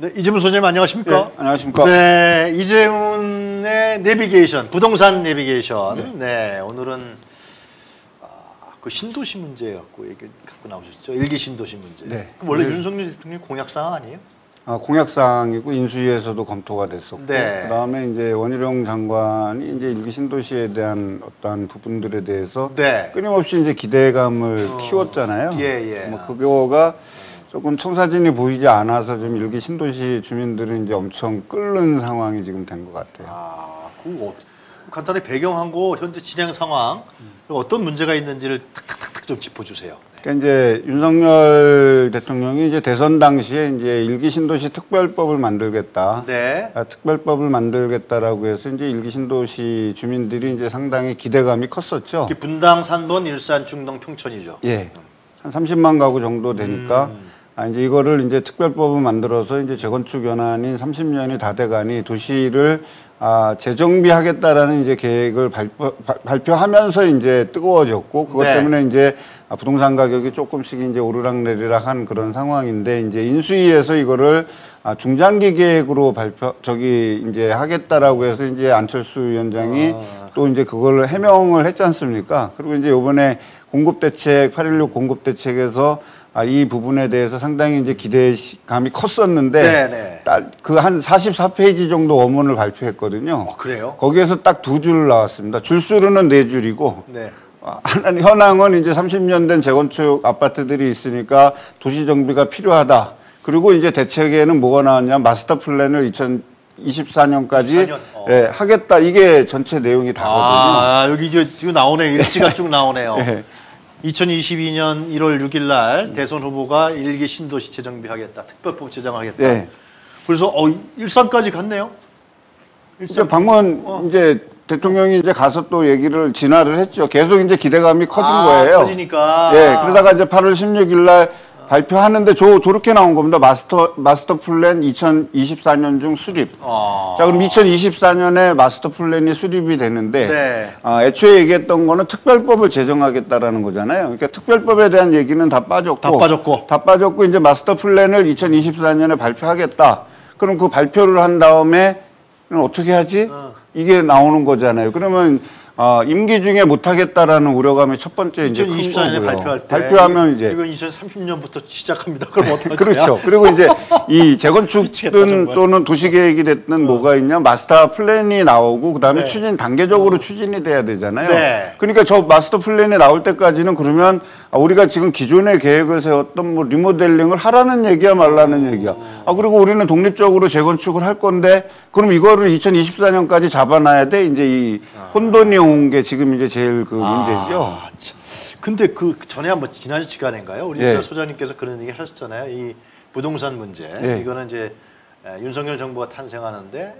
네, 이재문 소장님 안녕하십니까? 네, 안녕하십니까? 네, 이재문의 내비게이션, 부동산 내비게이션. 네, 오늘은 그 신도시 문제 갖고 나오셨죠? 일기 신도시 문제. 네. 그럼 원래 윤석열 대통령 공약사항 아니에요? 공약사항이고 인수위에서도 검토가 됐었고, 네. 그다음에 이제 원희룡 장관이 이제 일기 신도시에 대한 어떠한 부분들에 대해서 네. 끊임없이 이제 기대감을 키웠잖아요. 예. 뭐 그거가 조금 청사진이 보이지 않아서 좀 일기 신도시 주민들은 이제 엄청 끓는 상황이 지금 된 것 같아요. 그거 간단히 배경하고 현재 진행 상황, 어떤 문제가 있는지를 탁탁탁 좀 짚어주세요. 그러니까 이제 윤석열 대통령이 이제 대선 당시에 이제 일기 신도시 특별법을 만들겠다. 네. 특별법을 만들겠다라고 해서 이제 일기 신도시 주민들이 이제 상당히 기대감이 컸었죠. 분당, 산본, 일산, 중동, 평촌이죠. 예. 한 30만 가구 정도 되니까 이제 이거를 이제 특별법을 만들어서 이제 재건축 연한인 30년이 다 돼가니 도시를 재정비하겠다라는 이제 계획을 발표하면서 이제 뜨거워졌고 그것 네. 때문에 이제 부동산 가격이 조금씩 이제 오르락내리락 한 그런 상황인데 이제 인수위에서 이거를 중장기 계획으로 이제 하겠다라고 해서 이제 안철수 위원장이 또 이제 그걸 해명을 했지 않습니까? 그리고 이제 요번에 공급대책, 8.16 공급대책에서 이 부분에 대해서 상당히 이제 기대감이 컸었는데 그 한 44페이지 정도 원문을 발표했거든요. 그래요? 거기에서 딱 2줄 나왔습니다. 줄수로는 4줄이고 네. 현황은 이제 30년 된 재건축 아파트들이 있으니까 도시 정비가 필요하다. 그리고 이제 대책에는 뭐가 나왔냐? 마스터 플랜을 2024년까지 하겠다. 이게 전체 내용이 다거든요. 여기 지금 나오네. 일지가 쭉 나오네요. 네. 2022년 1월 6일 날 대선 후보가 일기 신도시 재정비하겠다. 특별법 제정하겠다. 네. 그래서 일산까지 갔네요. 일산 방문 이제 대통령이 이제 가서 또 얘기를 진화를 했죠. 계속 이제 기대감이 커진 거예요. 커지니까. 예. 그러다가 이제 8월 16일 날 발표하는데 저렇게 나온 겁니다. 마스터 플랜 2024년 중 수립. 자, 그럼 2024년에 마스터 플랜이 수립이 되는데 애초에 얘기했던 거는 특별법을 제정하겠다라는 거잖아요. 그러니까 특별법에 대한 얘기는 다 빠졌고 이제 마스터 플랜을 2024년에 발표하겠다. 그럼 그 발표를 한 다음에 어떻게 하지? 이게 나오는 거잖아요. 그러면 임기 중에 못하겠다라는 우려감이 첫 번째 이제 2024년에 발표할 때 발표하면 이제 이건 2030년부터 시작합니다. 그럼 어떡할 그렇죠. 그리고 이제 이 재건축든 또는 도시계획이 됐든 뭐가 있냐 마스터 플랜이 나오고 그다음에 추진 단계적으로 추진이 돼야 되잖아요. 그러니까 저 마스터 플랜이 나올 때까지는 그러면 우리가 지금 기존의 계획을 세웠던 뭐 리모델링을 하라는 얘기야 말라는 얘기야. 그리고 우리는 독립적으로 재건축을 할 건데 그럼 이거를 2024년까지 잡아놔야 돼. 이제 이 혼돈이 온 게 지금 이제 제일 그 문제죠. 근데 그 전에 한번 지난 시간인가요? 우리 소장님께서 그런 얘기 하셨잖아요. 이 부동산 문제. 이거는 이제 윤석열 정부가 탄생하는데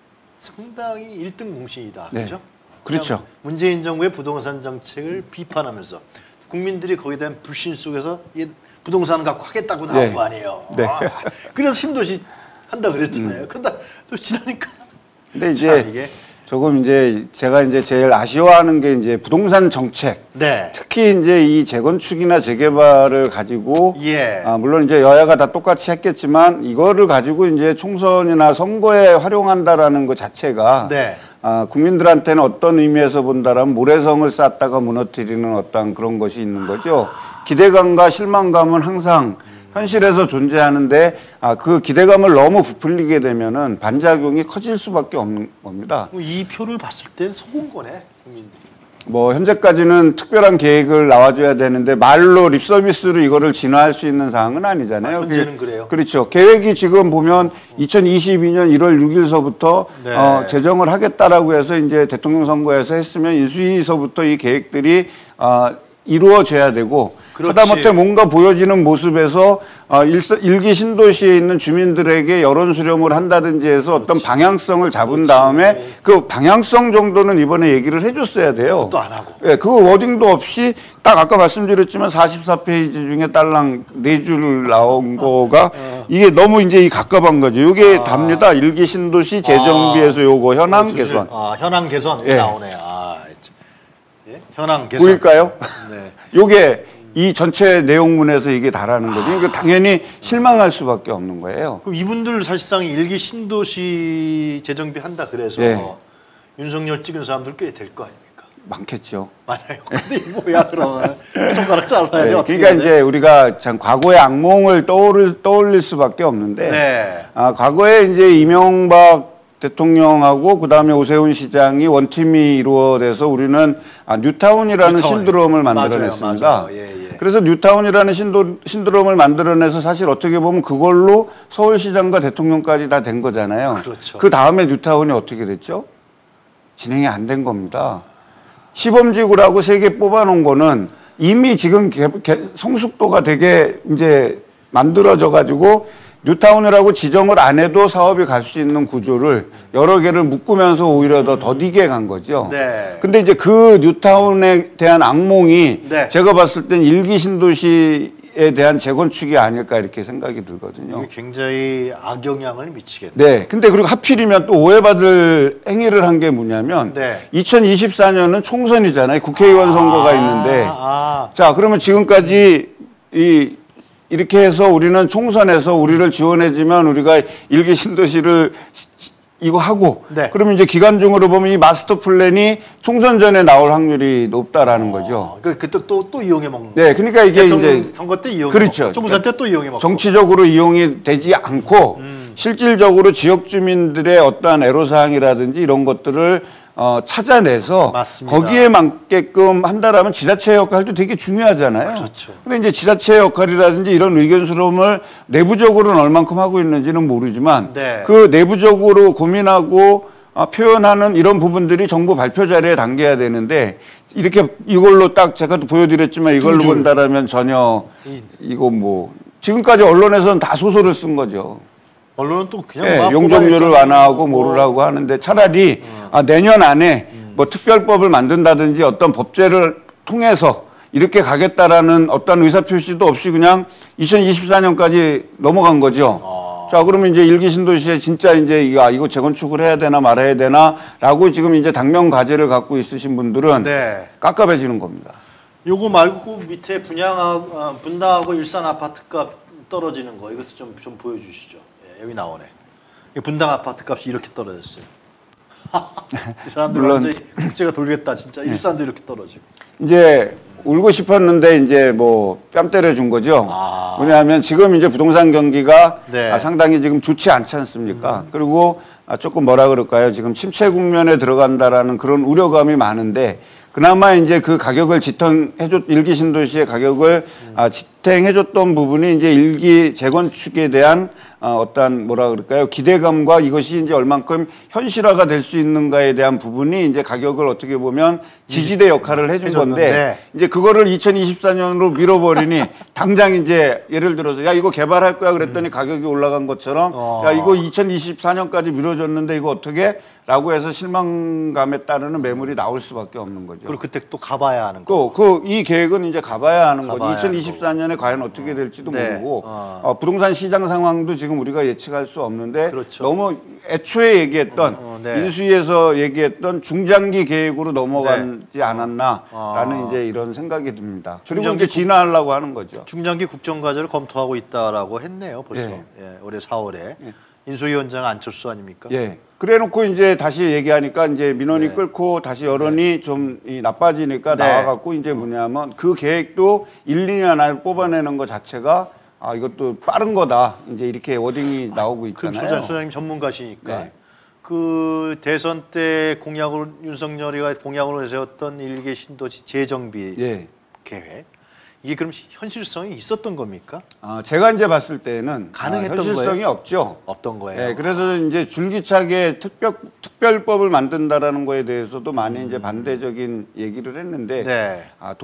상당히 1등 공신이다. 그렇죠? 그렇죠. 문재인 정부의 부동산 정책을 비판하면서 국민들이 거기에 대한 불신 속에서 부동산 갖고 하겠다고 나온 거 아니에요. 그래서 신도시 한다 그랬잖아요. 그러다 또 지나니까. 근데 이제 조금 이제 제가 이제 제일 아쉬워하는 게 이제 부동산 정책. 특히 이제 이 재건축이나 재개발을 가지고 물론 이제 여야가 다 똑같이 했겠지만 이거를 가지고 이제 총선이나 선거에 활용한다라는 것 자체가 국민들한테는 어떤 의미에서 본다라면 모래성을 쌓다가 무너뜨리는 어떤 그런 것이 있는 거죠. 기대감과 실망감은 항상 현실에서 존재하는데 그 기대감을 너무 부풀리게 되면은 반작용이 커질 수밖에 없는 겁니다. 이 표를 봤을 때 속은 거네, 국민들이. 뭐 현재까지는 특별한 계획을 나와줘야 되는데 말로 립서비스로 이거를 진화할 수 있는 사항은 아니잖아요. 현재는 그래요. 그렇죠. 계획이 지금 보면 2022년 1월 6일서부터 제정을 하겠다라고 해서 이제 대통령 선거에서 했으면 인수위서부터 이 계획들이 이루어져야 되고 하다못해 뭔가 보여지는 모습에서 일기 신도시에 있는 주민들에게 여론 수렴을 한다든지 해서 어떤 방향성을 잡은 다음에 그 방향성 정도는 이번에 얘기를 해줬어야 돼요. 그것도 안 하고. 그 워딩도 없이 딱 아까 말씀드렸지만 44페이지 중에 딸랑 4줄 나온 거가 이게 너무 이제 가깝한 거죠. 이게 답니다. 일기 신도시 재정비에서 요거 현황 개선. 현황 개선 나오네. 현황 개선. 보일까요? 요게 이 전체 내용문에서 이게 다라는 거죠. 그러니까 당연히 실망할 수밖에 없는 거예요. 그럼 이분들 사실상 일기 신도시 재정비 한다 그래서 윤석열 찍은 사람들 꽤 될 거 아닙니까? 많겠죠. 많아요. 근데 이거 뭐야 그러면 손가락 잘라야 돼. 그러니까 이제 우리가 참 과거의 악몽을 떠올릴 수밖에 없는데 과거에 이제 이명박 대통령하고 그다음에 오세훈 시장이 원팀이 이루어져서 우리는 뉴타운이라는 신드롬을 만들어냈습니다. 맞아요. 그래서 뉴타운이라는 신드롬을 만들어내서 사실 어떻게 보면 그걸로 서울시장과 대통령까지 다 된 거잖아요. 그렇죠. 그 다음에 뉴타운이 어떻게 됐죠? 진행이 안 된 겁니다. 시범지구라고 3개 뽑아놓은 거는 이미 지금 성숙도가 되게 이제 만들어져 가지고 뉴타운이라고 지정을 안 해도 사업이 갈 수 있는 구조를 여러 개를 묶으면서 오히려 더 더디게 간 거죠. 근데 이제 그 뉴타운에 대한 악몽이 제가 봤을 땐 일기 신도시에 대한 재건축이 아닐까 이렇게 생각이 들거든요. 이게 굉장히 악영향을 미치겠네요. 네. 근데 그리고 하필이면 또 오해받을 행위를 한 게 뭐냐면 2024년은 총선이잖아요. 국회의원 선거가 있는데 자, 그러면 지금까지 이렇게 해서 우리는 총선에서 우리를 지원해주면 우리가 일기 신도시를 이거 하고 그러면 이제 기간중으로 보면 이 마스터 플랜이 총선 전에 나올 확률이 높다라는 거죠. 그때 또 이용해 먹는. 네, 그러니까 이게 이제 선거 때 이용해 그렇죠. 먹고, 총선 때 또 이용해 먹고. 정치적으로 이용이 되지 않고 실질적으로 지역 주민들의 어떠한 애로사항이라든지 이런 것들을 찾아내서 맞습니다. 거기에 맞게끔 한다라면 지자체의 역할도 되게 중요하잖아요. 그렇죠. 근데 이제 지자체의 역할이라든지 이런 의견 수렴을 내부적으로는 얼만큼 하고 있는지는 모르지만 그 내부적으로 고민하고 표현하는 이런 부분들이 정부 발표 자리에 담겨야 되는데 이렇게 이걸로 딱 제가 또 보여드렸지만 이걸로 본다라면 전혀 이거 뭐 지금까지 언론에서는 다 소설을 쓴 거죠. 언론은 또 그냥 용적률을 완화하고 뭐라고 하는데 차라리 내년 안에 뭐 특별법을 만든다든지 어떤 법제를 통해서 이렇게 가겠다라는 어떤 의사표시도 없이 그냥 2024년까지 넘어간 거죠. 자, 그러면 이제 일기 신도시에 진짜 이제 이거 재건축을 해야 되나 말아야 되나라고 지금 이제 당면 과제를 갖고 있으신 분들은 깝깝해지는 겁니다. 요거 말고 밑에 분당하고 일산 아파트값 떨어지는 거 이것도 좀 보여주시죠. 여기 나오네. 분당 아파트 값이 이렇게 떨어졌어요. 이 사람들 완전히 국제가 돌겠다 진짜. 일산도 이렇게 떨어지고. 이제 울고 싶었는데 이제 뭐 뺨 때려준 거죠. 왜냐하면 지금 이제 부동산 경기가 상당히 지금 좋지 않지 않습니까? 그리고 조금 뭐라 그럴까요? 지금 침체 국면에 들어간다라는 그런 우려감이 많은데 그나마 이제 그 가격을 일기 신도시의 가격을 지탱해줬던 부분이 이제 일기 재건축에 대한 어떠한 뭐라 그럴까요? 기대감과 이것이 이제 얼만큼 현실화가 될 수 있는가에 대한 부분이 이제 가격을 어떻게 보면 지지대 역할을 해준 건데 이제 그거를 2024년으로 밀어버리니 당장 이제 예를 들어서 야 이거 개발할 거야 그랬더니 가격이 올라간 것처럼 야 이거 2024년까지 미뤄졌는데 이거 어떻게? 라고 해서 실망감에 따르는 매물이 나올 수밖에 없는 거죠. 그리고 그때 또 가봐야 하는 거. 이 계획은 이제 가봐야 하는 거죠. 2024년에 과연 어떻게 될지도 모르고 부동산 시장 상황도 지금 우리가 예측할 수 없는데 너무 애초에 얘기했던 인수위에서 얘기했던 중장기 계획으로 넘어가지 않았나라는 이제 이런 생각이 듭니다. 그리고 이제 진화하려고 하는 거죠. 중장기 국정과제를 검토하고 있다라고 했네요. 벌써 올해 4월에. 인수위원장 안철수 아닙니까? 그래놓고 이제 다시 얘기하니까 이제 민원이 끓고 다시 여론이 좀 나빠지니까 나와갖고 이제 뭐냐면 그 계획도 1, 2년 안에 뽑아내는 것 자체가 이것도 빠른 거다. 이제 이렇게 워딩이 나오고 있잖아요. 그 소장님 전문가시니까 그 대선 때 윤석열이가 공약으로 세웠던 일개 신도시 재정비 계획. 이게 그럼 현실성이 있었던 겁니까? 제가 이제 봤을 때는 가능했던 현실성이 거예요? 없죠. 없던 거예요. 그래서 이제 줄기차게 특별법을 만든다라는 거에 대해서도 많이 이제 반대적인 얘기를 했는데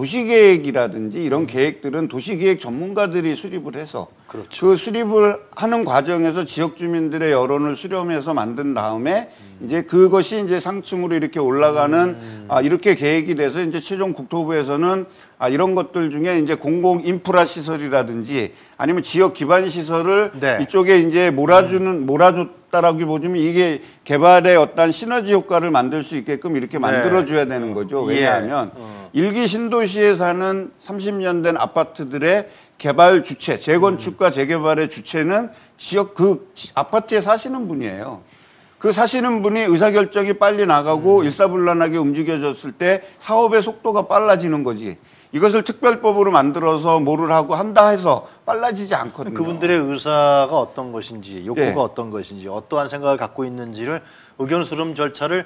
도시계획이라든지 이런 계획들은 도시계획 전문가들이 수립을 해서 그 수립을 하는 과정에서 지역 주민들의 여론을 수렴해서 만든 다음에 이제 그것이 이제 상층으로 이렇게 올라가는 이렇게 계획이 돼서 이제 최종 국토부에서는 이런 것들 중에 이제 공공 인프라 시설이라든지 아니면 지역 기반 시설을 이쪽에 이제 몰아줬 만들었다라기보다는 이게 개발의 어떤 시너지 효과를 만들 수 있게끔 이렇게 만들어줘야 되는 거죠. 왜냐하면 일기 신도시에 사는 30년 된 아파트들의 개발 주체, 재건축과 재개발의 주체는 지역 그 아파트에 사시는 분이에요. 그 사시는 분이 의사결정이 빨리 나가고 일사불란하게 움직여졌을 때 사업의 속도가 빨라지는 거지. 이것을 특별법으로 만들어서 뭐를 하고 한다 해서 빨라지지 않거든요. 그분들의 의사가 어떤 것인지, 욕구가 어떤 것인지, 어떠한 생각을 갖고 있는지를 의견 수렴 절차를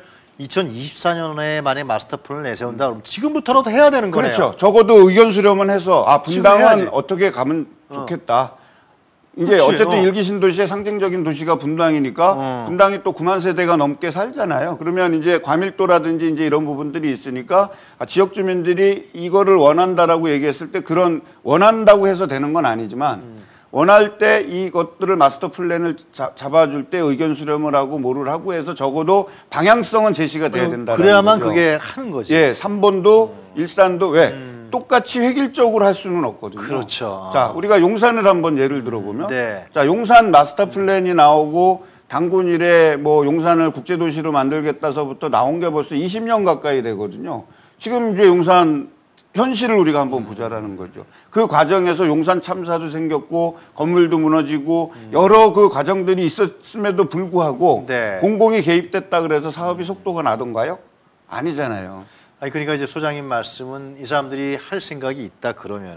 2024년에 만약 마스터 플랜을 내세운다 그러면 지금부터라도 해야 되는 거네요. 그렇죠. 적어도 의견 수렴은 해서 분당은 어떻게 가면 좋겠다. 이제 어쨌든 일기 신도시의 상징적인 도시가 분당이니까 분당이 또 9만 세대가 넘게 살잖아요. 그러면 이제 과밀도라든지 이제 이런 부분들이 있으니까 지역 주민들이 이거를 원한다라고 얘기했을 때 그런 원한다고 해서 되는 건 아니지만 원할 때 이것들을 마스터 플랜을 잡아줄 때 의견 수렴을 하고 뭐를 하고 해서 적어도 방향성은 제시가 돼야 된다는 그래야만 거죠. 그게 하는 거지. 예, 3번도 일산도 왜 똑같이 획일적으로 할 수는 없거든요. 그렇죠. 자, 우리가 용산을 한번 예를 들어보면 네. 자, 용산 마스터 플랜이 나오고 당군일에 뭐 용산을 국제도시로 만들겠다서부터 나온 게 벌써 20년 가까이 되거든요. 지금 이제 용산 현실을 우리가 한번 보자라는 거죠. 그 과정에서 용산 참사도 생겼고 건물도 무너지고 여러 그 과정들이 있었음에도 불구하고 공공이 개입됐다 그래서 사업이 속도가 나던가요? 아니잖아요. 아니 그러니까 이제 소장님 말씀은 이 사람들이 할 생각이 있다 그러면은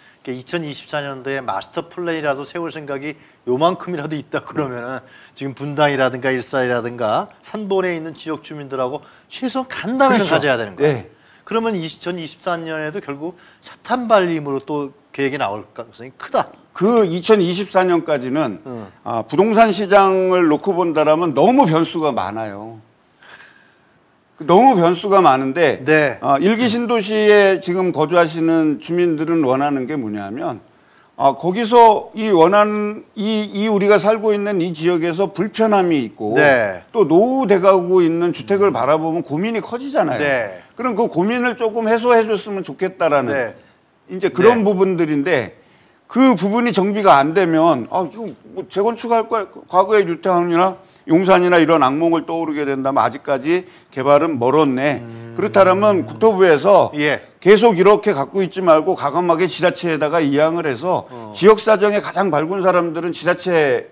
2024년도에 마스터 플랜이라도 세울 생각이 요만큼이라도 있다 그러면은 지금 분당이라든가 일산이라든가 산본에 있는 지역 주민들하고 최소한 간담회는 가져야 되는 거예요. 네. 그러면 2024년에도 결국 사탄 발림으로 또 계획이 나올 가능성이 크다. 그 2024년까지는 부동산 시장을 놓고 본다라면 너무 변수가 많아요. 너무 변수가 많은데 일기 신도시에 지금 거주하시는 주민들은 원하는 게 뭐냐면 거기서 이 원하는 이 우리가 살고 있는 이 지역에서 불편함이 있고 또 노후돼가고 있는 주택을 바라보면 고민이 커지잖아요. 그럼 그 고민을 조금 해소해 줬으면 좋겠다라는 이제 그런 부분들인데 그 부분이 정비가 안 되면 이거 뭐 재건축할 거야. 과거의 뉴타운이나 용산이나 이런 악몽을 떠오르게 된다면 아직까지 개발은 멀었네. 그렇다면 국토부에서 계속 이렇게 갖고 있지 말고 과감하게 지자체에다가 이양을 해서 지역 사정에 가장 밝은 사람들은 지자체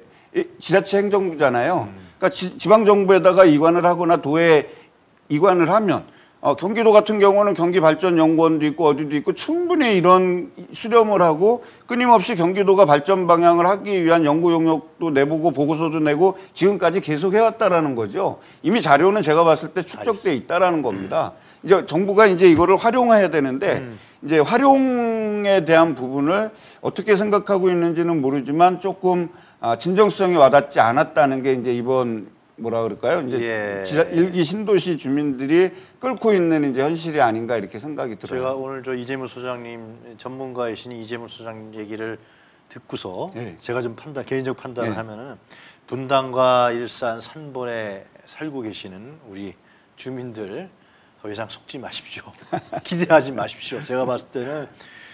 행정부잖아요. 그러니까 지방정부에다가 이관을 하거나 도에 이관을 하면 경기도 같은 경우는 경기발전연구원도 있고 어디도 있고 충분히 이런 수렴을 하고 끊임없이 경기도가 발전 방향을 하기 위한 연구 용역도 내보고 보고서도 내고 지금까지 계속 해왔다라는 거죠. 이미 자료는 제가 봤을 때 축적돼 있다라는 겁니다. 이제 정부가 이제 이거를 활용해야 되는데 이제 활용에 대한 부분을 어떻게 생각하고 있는지는 모르지만 조금 진정성이 와닿지 않았다는 게 이제 이번 뭐라 그럴까요? 이제 일기 신도시 주민들이 끓고 있는 이제 현실이 아닌가 이렇게 생각이 들어요. 제가 오늘 저 이재문 소장님 전문가이신 이재문 소장님 얘기를 듣고서 제가 좀 개인적 판단을 하면은 분당과 일산 산본에 살고 계시는 우리 주민들 더 이상 속지 마십시오. 기대하지 마십시오. 제가 봤을 때는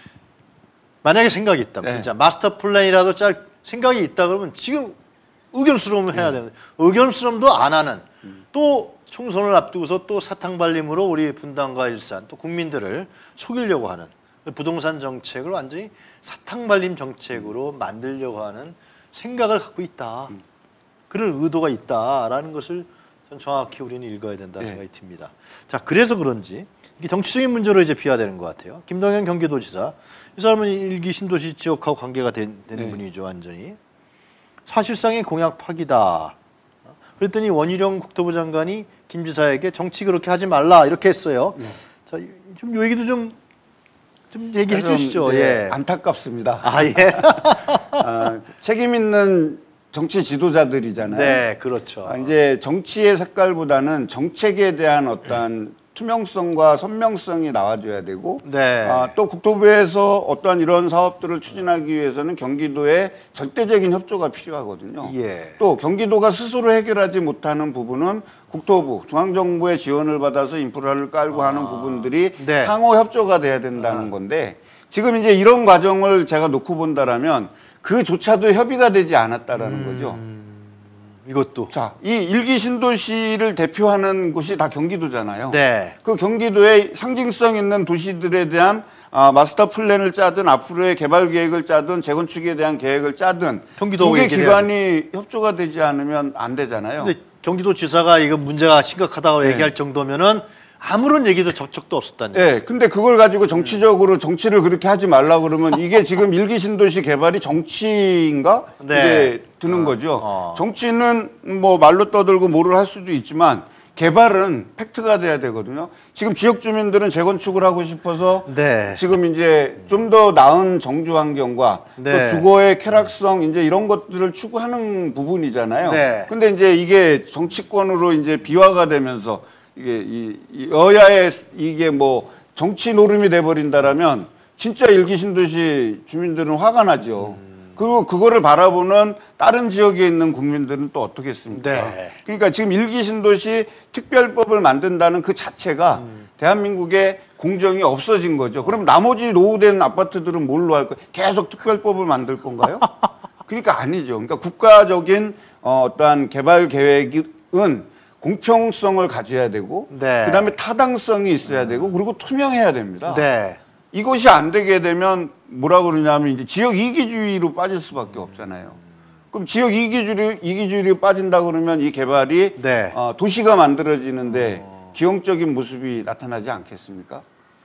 만약에 생각이 있다면 진짜 마스터 플랜이라도 짤 생각이 있다 그러면 지금 의견 수렴을 해야 되는데 의견 수렴도 안 하는 또 총선을 앞두고서 또 사탕발림으로 우리 분당과 일산 또 국민들을 속이려고 하는 부동산 정책을 완전히 사탕발림 정책으로 만들려고 하는 생각을 갖고 있다. 그런 의도가 있다라는 것을 전 정확히 우리는 읽어야 된다는 생각이 듭니다. 자, 그래서 그런지 이게 정치적인 문제로 이제 비화되는 것 같아요. 김동연 경기도지사 이 사람은 일기 신도시 지역하고 관계가 되는 분이죠, 완전히. 사실상의 공약 파기다. 그랬더니 원희룡 국토부 장관이 김 지사에게 정치 그렇게 하지 말라 이렇게 했어요. 자, 좀 요 얘기도 좀 얘기해 주시죠. 안타깝습니다. 책임 있는 정치 지도자들이잖아요. 네, 그렇죠. 이제 정치의 색깔보다는 정책에 대한 어떤 투명성과 선명성이 나와줘야 되고 또 국토부에서 어떠한 이런 사업들을 추진하기 위해서는 경기도의 절대적인 협조가 필요하거든요. 또 경기도가 스스로 해결하지 못하는 부분은 국토부, 중앙정부의 지원을 받아서 인프라를 깔고 하는 부분들이 상호 협조가 돼야 된다는 건데 지금 이제 이런 과정을 제가 놓고 본다라면 그조차도 협의가 되지 않았다라는 거죠. 이것도. 자, 이 일기 신도시를 대표하는 곳이 다 경기도잖아요. 네. 그 경기도의 상징성 있는 도시들에 대한 마스터 플랜을 짜든 앞으로의 개발 계획을 짜든 재건축에 대한 계획을 짜든 두 개 기관이 협조가 되지 않으면 안 되잖아요. 근데 경기도지사가 이거 문제가 심각하다고 네. 얘기할 정도면은 아무런 얘기도 접촉도 없었다는 얘기죠. 네, 근데 그걸 가지고 정치적으로 정치를 그렇게 하지 말라 그러면 이게 지금 일기 신도시 개발이 정치인가? 네. 이게 드는 거죠. 정치는 뭐 말로 떠들고 뭐를 할 수도 있지만 개발은 팩트가 돼야 되거든요. 지금 지역 주민들은 재건축을 하고 싶어서 네. 지금 이제 좀 더 나은 정주 환경과 네. 또 주거의 쾌락성 이제 이런 것들을 추구하는 부분이잖아요. 네. 근데 이제 이게 정치권으로 이제 비화가 되면서 이게 이 여야의 이게 뭐 정치 노름이 돼 버린다라면 진짜 일기 신도시 주민들은 화가 나죠. 그리고 그거를 바라보는 다른 지역에 있는 국민들은 또 어떻겠습니까? 네. 그러니까 지금 일기 신도시 특별법을 만든다는 그 자체가 대한민국의 공정이 없어진 거죠. 그럼 나머지 노후된 아파트들은 뭘로 할 거예요? 계속 특별법을 만들 건가요? 그러니까 아니죠. 그러니까 국가적인 어떠한 개발 계획은 공평성을 가져야 되고, 네. 그다음에 타당성이 있어야 되고, 그리고 투명해야 됩니다. 네. 이것이 안 되게 되면 뭐라 그러냐면 이제 지역 이기주의로 빠질 수밖에 없잖아요. 그럼 지역 이기주의로 빠진다 그러면 이 개발이 네. 도시가 만들어지는데 기형적인 모습이 나타나지 않겠습니까?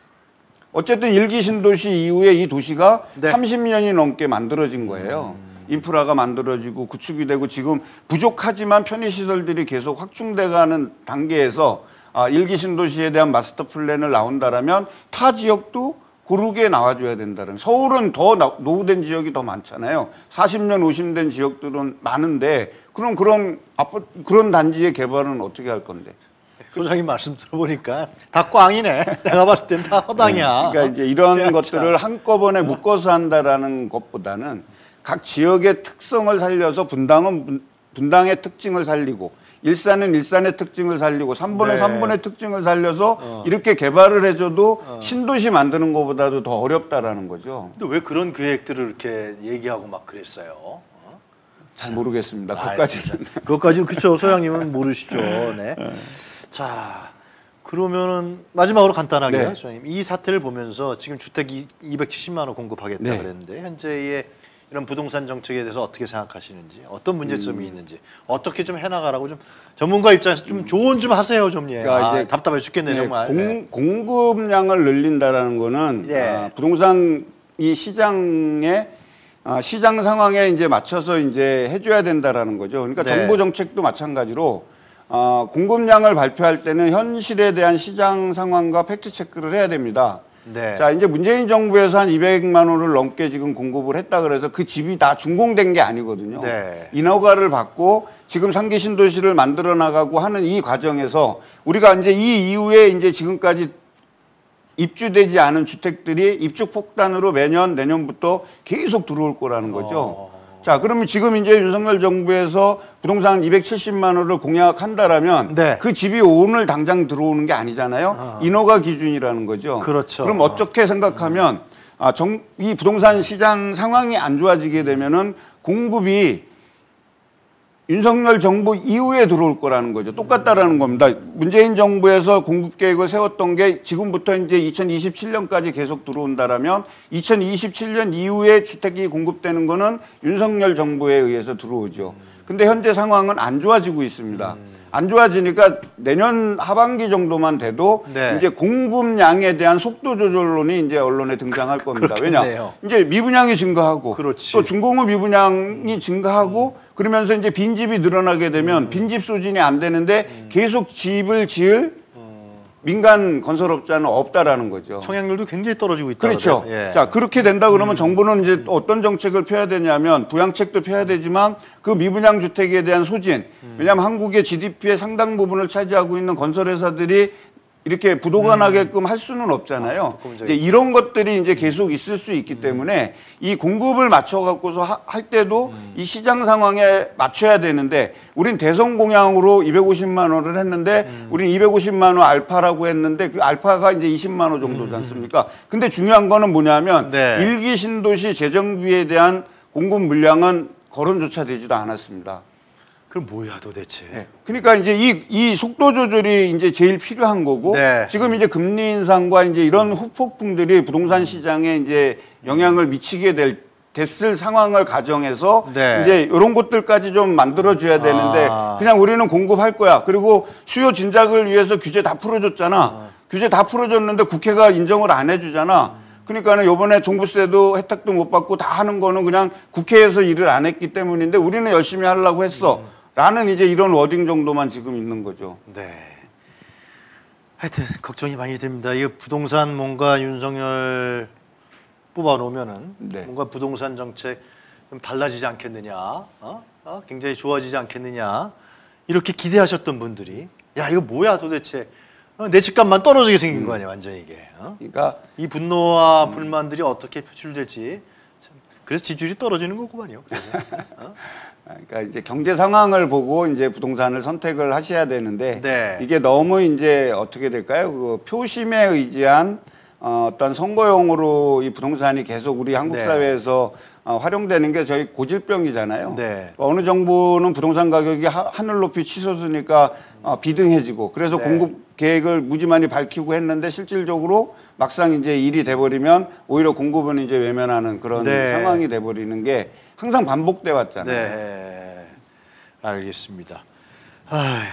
어쨌든 일기 신도시 이후에 이 도시가 네. 30년이 넘게 만들어진 거예요. 인프라가 만들어지고 구축이 되고 지금 부족하지만 편의시설들이 계속 확충돼가는 단계에서 일기 신도시에 대한 마스터 플랜을 나온다라면 타 지역도 고르게 나와줘야 된다는. 서울은 더 노후된 지역이 더 많잖아요. 40년, 50년 지역들은 많은데 그럼 그런 단지의 개발은 어떻게 할 건데? 소장님 말씀 들어보니까 다 꽝이네. 내가 봤을 땐 다 허당이야. 그러니까 이제 이런 것들을 한꺼번에 묶어서 한다라는 것보다는 각 지역의 특성을 살려서 분당의 특징을 살리고 일산은 일산의 특징을 살리고 3번은 3번의 특징을 살려서 이렇게 개발을 해줘도 신도시 만드는 것보다도 더 어렵다라는 거죠. 근데 왜 그런 계획들을 이렇게 얘기하고 막 그랬어요? 잘 모르겠습니다. 그것까지는 그렇죠. 소장님은 모르시죠. 네. 자, 그러면은 마지막으로 간단하게요, 네. 소장님. 이 사태를 보면서 지금 주택 270만 원 공급하겠다 네. 그랬는데 현재의 이런 부동산 정책에 대해서 어떻게 생각하시는지, 어떤 문제점이 있는지, 어떻게 좀 해나가라고 좀 전문가 입장에서 좀 조언 좀 하세요, 좀. 예. 그러니까 이제 답답해 죽겠네, 정말. 공급량을 늘린다라는 거는 부동산 이 시장의 시장 상황에 이제 맞춰서 이제 해줘야 된다라는 거죠. 그러니까 정부 정책도 마찬가지로 공급량을 발표할 때는 현실에 대한 시장 상황과 팩트 체크를 해야 됩니다. 네. 자, 이제 문재인 정부에서 한 200만 원을 넘게 지금 공급을 했다 그래서 그 집이 다 준공된 게 아니거든요. 네. 인허가를 받고 지금 상기 신도시를 만들어 나가고 하는 이 과정에서 우리가 이제 이 이후에 이제 지금까지 입주되지 않은 주택들이 입주 폭탄으로 매년 내년부터 계속 들어올 거라는 거죠. 자, 그러면 지금 이제 윤석열 정부에서 부동산 270만 원을 공약한다라면 그 집이 오늘 당장 들어오는 게 아니잖아요. 인허가 기준이라는 거죠. 그렇죠. 그럼 어떻게 생각하면 이 부동산 시장 상황이 안 좋아지게 되면은 공급이 윤석열 정부 이후에 들어올 거라는 거죠. 똑같다라는 겁니다. 문재인 정부에서 공급 계획을 세웠던 게 지금부터 이제 2027년까지 계속 들어온다라면 2027년 이후에 주택이 공급되는 거는 윤석열 정부에 의해서 들어오죠. 근데 현재 상황은 안 좋아지고 있습니다. 안 좋아지니까 내년 하반기 정도만 돼도 이제 공급량에 대한 속도 조절론이 이제 언론에 등장할 겁니다. 왜냐? 이제 미분양이 증가하고 또 준공업 미분양이 증가하고 그러면서 이제 빈집이 늘어나게 되면 빈집 소진이 안 되는데 계속 집을 지을 민간 건설업자는 없다라는 거죠. 청약률도 굉장히 떨어지고 있다. 그렇죠. 자, 그렇게 된다 그러면 정부는 이제 어떤 정책을 펴야 되냐면 부양책도 펴야 되지만 그 미분양 주택에 대한 소진. 왜냐하면 한국의 GDP의 상당 부분을 차지하고 있는 건설회사들이 이렇게 부도가 나게끔 할 수는 없잖아요. 이제 이런 것들이 이제 계속 있을 수 있기 때문에 이 공급을 맞춰 갖고서 할 때도 이 시장 상황에 맞춰야 되는데 우린 대선 공약으로 250만 원을 했는데 우린 250만 원 알파라고 했는데 그 알파가 이제 20만 원 정도지 않습니까? 근데 중요한 거는 뭐냐면 일기 신도시 재정비에 대한 공급 물량은 거론조차 되지도 않았습니다. 그럼 뭐야 도대체? 네. 그러니까 이제 이 속도 조절이 이제 제일 필요한 거고 네. 지금 이제 금리 인상과 이제 이런 후폭풍들이 부동산 시장에 이제 영향을 미치게 됐을 상황을 가정해서 네. 이제 이런 것들까지 좀 만들어줘야 되는데 그냥 우리는 공급할 거야. 그리고 수요 진작을 위해서 규제 다 풀어줬잖아. 규제 다 풀어줬는데 국회가 인정을 안 해주잖아. 그러니까는 요번에 종부세도 혜택도 못 받고 다 하는 거는 그냥 국회에서 일을 안 했기 때문인데 우리는 열심히 하려고 했어. 라는 이제 이런 워딩 정도만 지금 있는 거죠. 네. 하여튼 걱정이 많이 됩니다. 이거 부동산 뭔가 윤석열 뽑아놓으면은 네. 뭔가 부동산 정책 좀 달라지지 않겠느냐, 굉장히 좋아지지 않겠느냐 이렇게 기대하셨던 분들이 야 이거 뭐야 도대체 내 집값만 떨어지게 생긴 거 아니야 완전히 이게. 그러니까 이 분노와 불만들이 어떻게 표출될지 그래서 지지율이 떨어지는 거구만요. 그러니까 이제 경제 상황을 보고 이제 부동산을 선택을 하셔야 되는데 네. 이게 너무 이제 어떻게 될까요? 그 표심에 의지한 어떤 선거용으로 이 부동산이 계속 우리 한국 네. 사회에서 활용되는 게 저희 고질병이잖아요. 네. 어느 정부는 부동산 가격이 하늘 높이 치솟으니까 비등해지고 그래서 네. 공급 계획을 무지 많이 밝히고 했는데 실질적으로 막상 이제 일이 돼버리면 오히려 공급은 이제 외면하는 그런 네. 상황이 돼버리는 게 항상 반복돼 왔잖아요. 네. 알겠습니다. 아휴.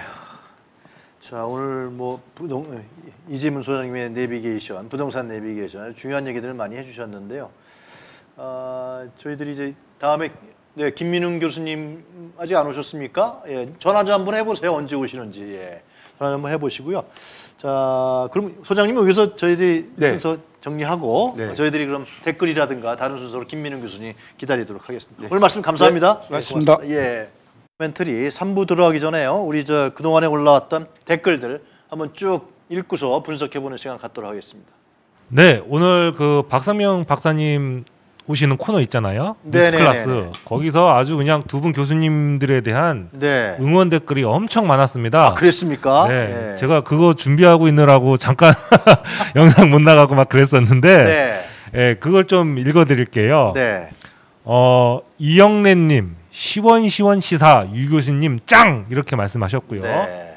자 오늘 뭐 이재문 소장님의 내비게이션, 부동산 내비게이션 중요한 얘기들을 많이 해주셨는데요. 저희들이 이제 다음에 네, 김민웅 교수님 아직 안 오셨습니까? 예, 전화 좀 한번 해보세요. 언제 오시는지 예, 전화 한번 해보시고요. 자 그럼 소장님 여기서 저희들이 네. 순서 정리하고 네. 저희들이 그럼 댓글이라든가 다른 순서로 김민웅 교수님 기다리도록 하겠습니다. 네. 오늘 말씀 감사합니다. 네, 수고하셨습니다. 예. 코멘터리 3부 들어가기 전에요. 우리 저 그동안에 올라왔던 댓글들 한번 쭉 읽고서 분석해보는 시간 갖도록 하겠습니다. 네, 오늘 그 박상명 박사님 오시는 코너 있잖아요. 뉴스클래스. 거기서 아주 그냥 두 분 교수님들에 대한 네. 응원 댓글이 엄청 많았습니다. 아, 그랬습니까? 네, 네. 제가 그거 준비하고 있느라고 잠깐 영상 못 나가고 막 그랬었는데 네. 네, 그걸 좀 읽어드릴게요. 네. 이영래님 시원 시사 유 교수님 짱 이렇게 말씀하셨고요. 네.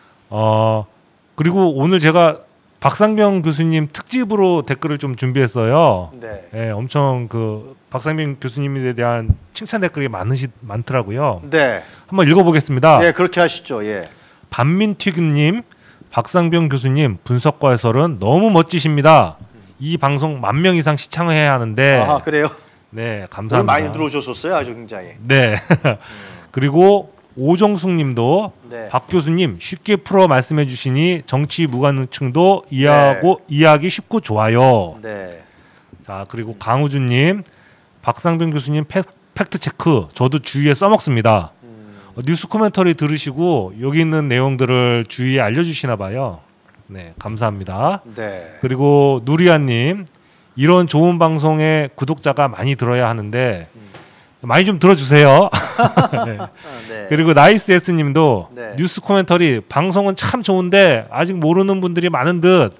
그리고 오늘 제가 박상병 교수님 특집으로 댓글을 좀 준비했어요. 네. 네, 엄청 그 박상병 교수님에 대한 칭찬 댓글이 많더라고요. 네. 한번 읽어보겠습니다. 네, 그렇게 하시죠. 예. 반민튀김님, 박상병 교수님 분석과 해설은 너무 멋지십니다. 이 방송 10,000명 이상 시청해야 하는데. 아 그래요? 네, 감사합니다. 많이 들어오셨었어요, 아주 굉장히. 네. 그리고 오정숙님도 네. 박 교수님 쉽게 풀어 말씀해 주시니 정치 무관층도 이해하고 네. 이해하기 쉽고 좋아요. 네. 자 그리고 강우준님 박상병 교수님 팩트 체크 저도 주위에 써먹습니다. 뉴스 코멘터리 들으시고 여기 있는 내용들을 주위에 알려주시나 봐요. 네, 감사합니다. 네. 그리고 누리아님 이런 좋은 방송에 구독자가 많이 들어야 하는데 많이 좀 들어주세요. 네. 네. 그리고 나이스S님도 네. 뉴스 코멘터리 방송은 참 좋은데 아직 모르는 분들이 많은 듯.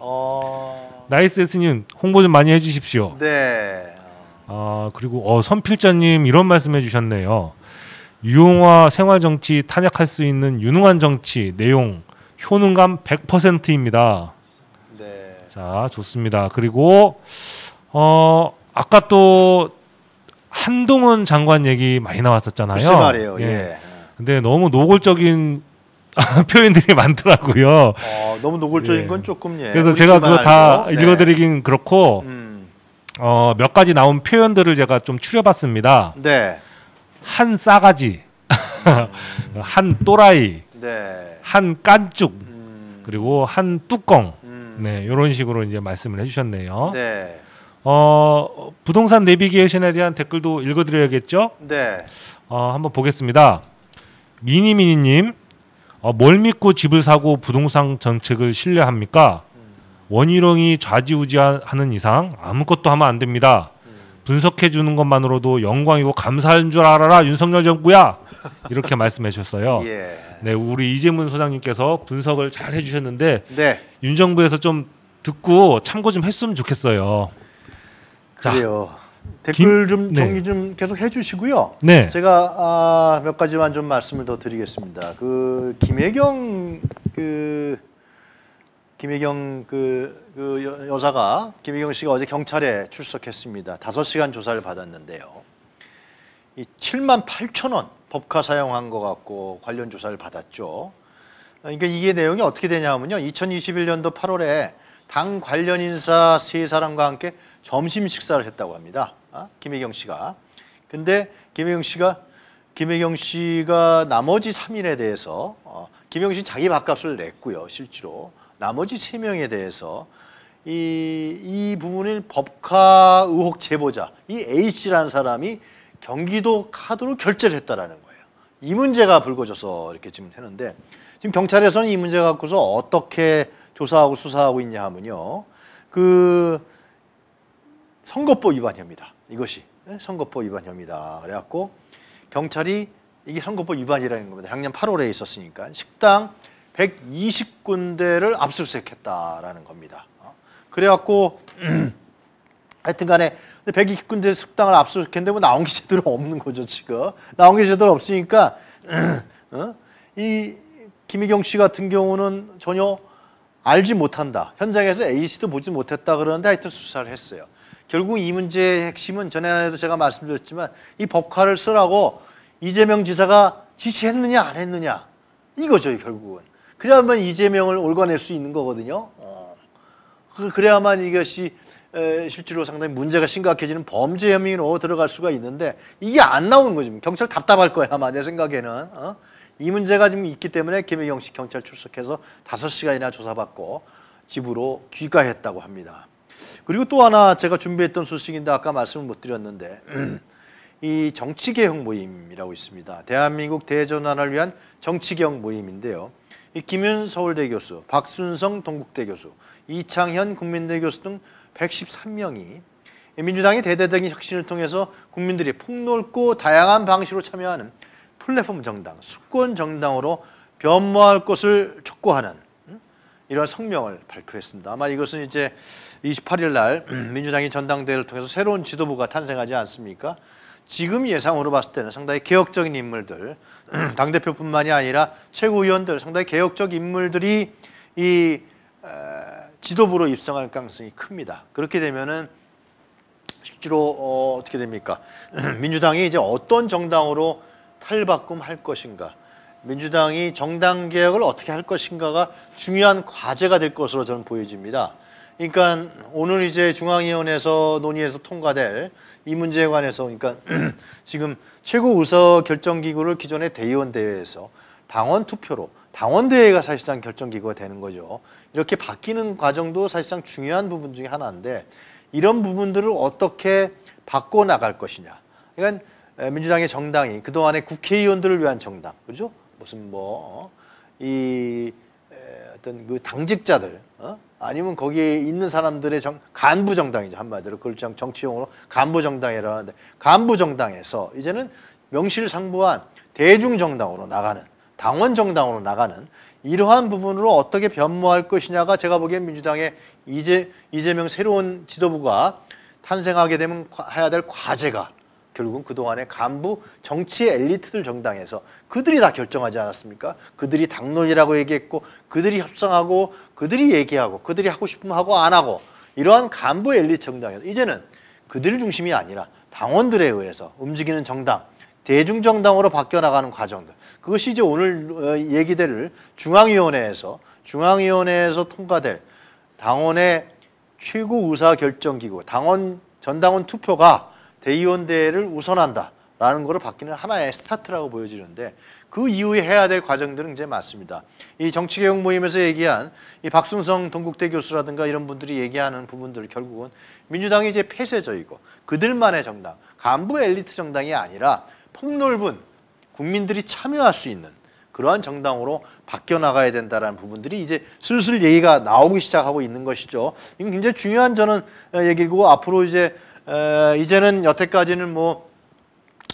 나이스S님 홍보 좀 많이 해주십시오. 네. 그리고 선필자님 이런 말씀해 주셨네요. 유용화 생활정치 탄약할 수 있는 유능한 정치 내용 효능감 100%입니다. 네. 자 좋습니다. 그리고 아까 또 한동훈 장관 얘기 많이 나왔었잖아요. 글쎄 말이에요. 예. 근데 너무 노골적인 표현들이 많더라고요. 너무 노골적인 건 조금 예. 그래서 제가 그거 다 읽어드리긴 그렇고 몇 가지 나온 표현들을 제가 좀 추려봤습니다. 네. 한 싸가지, 한 또라이, 네. 한 깐죽, 그리고 한 뚜껑, 네 이런 식으로 이제 말씀을 해주셨네요. 네. 부동산 내비게이션에 대한 댓글도 읽어드려야겠죠? 네. 한번 보겠습니다. 미니미니님, 뭘 믿고 집을 사고 부동산 정책을 신뢰합니까? 원희룡이 좌지우지하는 이상 아무것도 하면 안 됩니다. 분석해 주는 것만으로도 영광이고 감사한 줄 알아라 윤석열 정부야 이렇게 말씀해 주셨어요. 예. 네, 우리 이재문 소장님께서 분석을 잘 해주셨는데 네. 윤 정부에서 좀 듣고 참고 좀 했으면 좋겠어요. 그래요. 댓글 좀 정리 좀 계속 해주시고요. 네. 제가 몇 가지만 좀 말씀을 더 드리겠습니다. 그 김혜경 여사가 김혜경 씨가 어제 경찰에 출석했습니다. 5시간 조사를 받았는데요. 이 7만 8천 원 법카 사용한 것 같고 관련 조사를 받았죠. 그러니까 이게 내용이 어떻게 되냐면요. 2021년도 8월에 당 관련 인사 3사람과 함께 점심 식사를 했다고 합니다. 김혜경 씨가. 근데 김혜경 씨가 나머지 3인에 대해서 김혜경 씨는 자기 밥값을 냈고요. 실제로. 나머지 3명에 대해서 이 부분을 법카 의혹 제보자 이 A씨라는 사람이 경기도 카드로 결제를 했다라는 거예요. 이 문제가 불거져서 이렇게 지금 했는데 지금 경찰에서는 이 문제 갖고서 어떻게 조사하고 수사하고 있냐 하면요. 그 선거법 위반 혐의다. 이것이 선거법 위반 혐의다. 그래갖고 경찰이 이게 선거법 위반이라는 겁니다. 작년 8월에 있었으니까 식당 120군데를 압수수색했다라는 겁니다. 그래갖고 하여튼간에 120군데 식당을 압수수색했는데 뭐 나온 게 제대로 없는 거죠 지금. 나온 게 제대로 없으니까 이 김혜경 씨 같은 경우는 전혀 알지 못한다. 현장에서 A씨도 보지 못했다 그러는데 하여튼 수사를 했어요. 결국 이 문제의 핵심은 전에도 제가 말씀드렸지만 이 법카를 쓰라고 이재명 지사가 지시했느냐 안 했느냐 이거죠 결국은. 그래야만 이재명을 올가낼 수 있는 거거든요. 그래야만 이것이 실제로 상당히 문제가 심각해지는 범죄 혐의로 들어갈 수가 있는데 이게 안 나오는 거죠. 경찰 답답할 거야 아마 내 생각에는. 이 문제가 지금 있기 때문에 김혜경 씨 경찰 출석해서 5시간이나 조사받고 집으로 귀가했다고 합니다. 그리고 또 하나 제가 준비했던 소식인데 아까 말씀을 못 드렸는데 이 정치개혁 모임이라고 있습니다. 대한민국 대전환을 위한 정치개혁 모임인데요. 이 김윤 서울대 교수, 박순성 동국대 교수, 이창현 국민대 교수 등 113명이 민주당이 대대적인 혁신을 통해서 국민들이 폭넓고 다양한 방식으로 참여하는 플랫폼 정당, 수권 정당으로 변모할 것을 촉구하는 이런 성명을 발표했습니다. 아마 이것은 이제 28일 날 민주당이 전당대회를 통해서 새로운 지도부가 탄생하지 않습니까? 지금 예상으로 봤을 때는 상당히 개혁적인 인물들, 당대표뿐만이 아니라 최고위원들, 상당히 개혁적 인물들이 이 지도부로 입성할 가능성이 큽니다. 그렇게 되면은 실제로 어떻게 됩니까? 민주당이 이제 어떤 정당으로 탈바꿈할 것인가, 민주당이 정당 개혁을 어떻게 할 것인가가 중요한 과제가 될 것으로 저는 보여집니다. 그러니까 오늘 이제 중앙위원회에서 논의해서 통과될 이 문제에 관해서 그러니까 지금 최고 의사결정기구를 기존의 대의원 대회에서 당원 투표로 당원 대회가 사실상 결정기구가 되는 거죠. 이렇게 바뀌는 과정도 사실상 중요한 부분 중에 하나인데 이런 부분들을 어떻게 바꿔 나갈 것이냐. 그러니까 민주당의 정당이 그동안의 국회의원들을 위한 정당, 그죠? 무슨 이 어떤 그 당직자들, 아니면 거기에 있는 사람들의 간부 정당이죠. 한마디로 그걸 정치용어로 간부 정당이라고 하는데 간부 정당에서 이제는 명실상부한 대중 정당으로 나가는, 당원 정당으로 나가는 이러한 부분으로 어떻게 변모할 것이냐가 제가 보기엔 민주당의 이재명 새로운 지도부가 탄생하게 되면 해야 될 과제가 결국은 그동안의 간부 정치 엘리트들 정당에서 그들이 다 결정하지 않았습니까? 그들이 당론이라고 얘기했고 그들이 협상하고 그들이 얘기하고 그들이 하고 싶으면 하고 안 하고 이러한 간부 엘리트 정당에서 이제는 그들 중심이 아니라 당원들에 의해서 움직이는 정당, 대중정당으로 바뀌어나가는 과정들, 그것이 이제 오늘 얘기될 중앙위원회에서 통과될 당원의 최고 의사결정기구, 전당원 투표가 대의원 대회를 우선한다라는 거를 바뀌는 하나의 스타트라고 보여지는데 그 이후에 해야 될 과정들은 이제 맞습니다. 이 정치개혁 모임에서 얘기한 이 박순성 동국대 교수라든가 이런 분들이 얘기하는 부분들 결국은 민주당이 이제 폐쇄적이고 그들만의 정당, 간부 엘리트 정당이 아니라 폭넓은 국민들이 참여할 수 있는 그러한 정당으로 바뀌어 나가야 된다라는 부분들이 이제 슬슬 얘기가 나오기 시작하고 있는 것이죠. 이건 굉장히 중요한 저는 얘기고 앞으로 이제는 여태까지는 뭐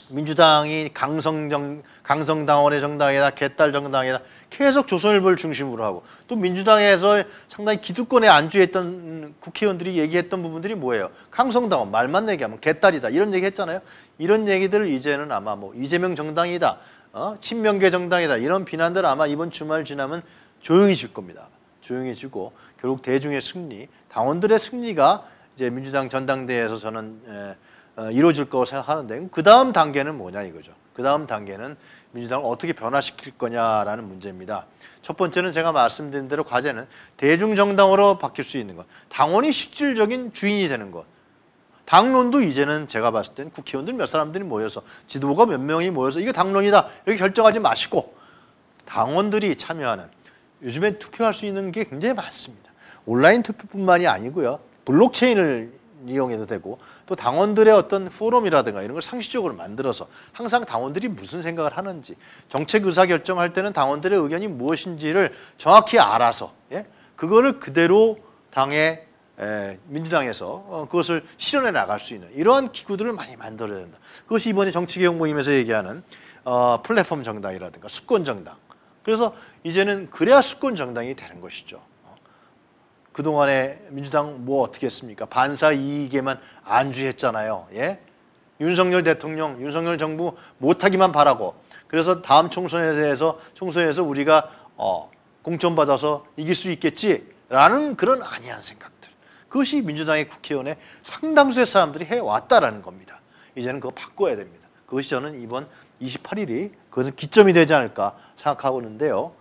민주당이 강성당원의 정당이다, 개딸 정당이다 계속 조선일보를 중심으로 하고 또 민주당에서 상당히 기득권에 안주했던 국회의원들이 얘기했던 부분들이 뭐예요? 강성당원 말만 얘기하면 개딸이다 이런 얘기 했잖아요. 이런 얘기들을 이제는 아마 뭐 이재명 정당이다, 친명계 정당이다 이런 비난들 아마 이번 주말 지나면 조용해질 겁니다. 조용해지고 결국 대중의 승리, 당원들의 승리가 이제 민주당 전당대회에서 저는 이루어질 거라고 생각하는데 그 다음 단계는 뭐냐 이거죠. 그 다음 단계는 민주당을 어떻게 변화시킬 거냐라는 문제입니다. 첫 번째는 제가 말씀드린 대로 과제는 대중정당으로 바뀔 수 있는 것. 당원이 실질적인 주인이 되는 것. 당론도 이제는 제가 봤을 때는 국회의원들 몇 사람들이 모여서 지도부가 몇 명이 모여서 이게 당론이다 이렇게 결정하지 마시고 당원들이 참여하는 요즘에 투표할 수 있는 게 굉장히 많습니다. 온라인 투표뿐만이 아니고요. 블록체인을 이용해도 되고 또 당원들의 어떤 포럼이라든가 이런 걸 상식적으로 만들어서 항상 당원들이 무슨 생각을 하는지 정책 의사결정할 때는 당원들의 의견이 무엇인지를 정확히 알아서 그거를 그대로 당에 민주당에서 그것을 실현해 나갈 수 있는 이러한 기구들을 많이 만들어야 된다. 그것이 이번에 정치개혁 모임에서 얘기하는 플랫폼 정당이라든가 수권 정당. 그래서 이제는 그래야 수권 정당이 되는 것이죠. 그동안에 민주당 뭐 어떻게 했습니까? 반사 이익에만 안주했잖아요. 윤석열 대통령, 윤석열 정부 못하기만 바라고 그래서 다음 총선에서 우리가 공천받아서 이길 수 있겠지라는 그런 안이한 생각들. 그것이 민주당의 국회의원의 상당수의 사람들이 해왔다라는 겁니다. 이제는 그거 바꿔야 됩니다. 그것이 저는 이번 28일이 그것은 기점이 되지 않을까 생각하고 있는데요.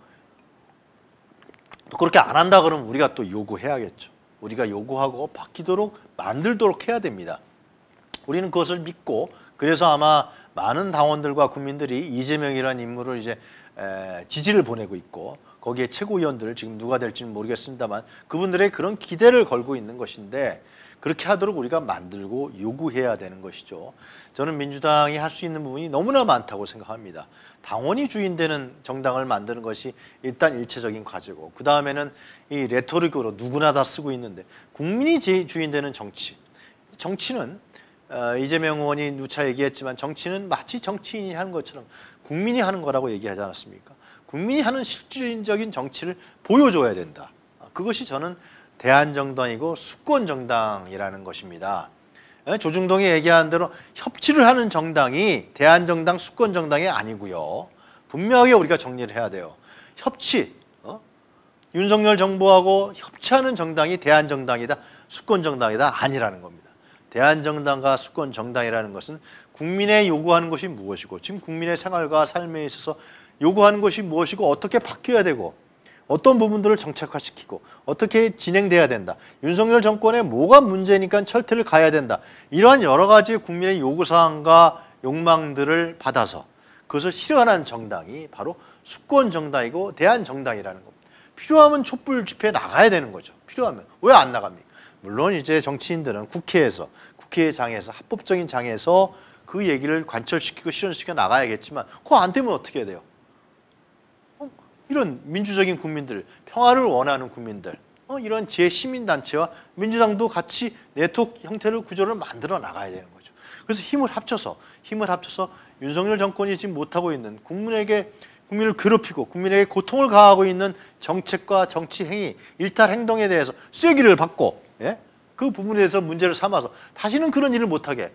또 그렇게 안 한다 그러면 우리가 또 요구해야겠죠. 우리가 요구하고 바뀌도록 만들도록 해야 됩니다. 우리는 그것을 믿고 그래서 아마 많은 당원들과 국민들이 이재명이라는 인물을 이제 지지를 보내고 있고 거기에 최고위원들 지금 누가 될지는 모르겠습니다만 그분들의 그런 기대를 걸고 있는 것인데 그렇게 하도록 우리가 만들고 요구해야 되는 것이죠. 저는 민주당이 할 수 있는 부분이 너무나 많다고 생각합니다. 당원이 주인되는 정당을 만드는 것이 일단 일차적인 과제고 그 다음에는 이 레토릭으로 누구나 다 쓰고 있는데 국민이 주인되는 정치. 정치는 이재명 의원이 누차 얘기했지만 정치는 마치 정치인이 하는 것처럼 국민이 하는 거라고 얘기하지 않았습니까? 국민이 하는 실질적인 정치를 보여줘야 된다. 그것이 저는 대한정당이고 수권정당이라는 것입니다. 조중동이 얘기한 대로 협치를 하는 정당이 대한정당, 수권정당이 아니고요. 분명하게 우리가 정리를 해야 돼요. 협치, 윤석열 정부하고 협치하는 정당이 대한정당이다, 수권정당이다 아니라는 겁니다. 대한정당과 수권정당이라는 것은 국민의 요구하는 것이 무엇이고 지금 국민의 생활과 삶에 있어서 요구하는 것이 무엇이고 어떻게 바뀌어야 되고 어떤 부분들을 정책화시키고 어떻게 진행돼야 된다. 윤석열 정권에 뭐가 문제니까 철퇴를 가야 된다. 이러한 여러 가지 국민의 요구사항과 욕망들을 받아서 그것을 실현하는 정당이 바로 수권정당이고 대한정당이라는 겁니다. 필요하면 촛불 집회에 나가야 되는 거죠. 필요하면. 왜 안 나갑니까? 물론 이제 정치인들은 국회장에서 합법적인 장에서 그 얘기를 관철시키고 실현시켜 나가야겠지만 그거 안 되면 어떻게 해야 돼요? 이런 민주적인 국민들, 평화를 원하는 국민들, 이런 제 시민단체와 민주당도 같이 네트워크 형태를 구조를 만들어 나가야 되는 거죠. 그래서 힘을 합쳐서 윤석열 정권이 지금 못하고 있는 국민을 괴롭히고 국민에게 고통을 가하고 있는 정책과 정치 행위, 일탈 행동에 대해서 쐐기를 받고 그 부분에 대해서 문제를 삼아서 다시는 그런 일을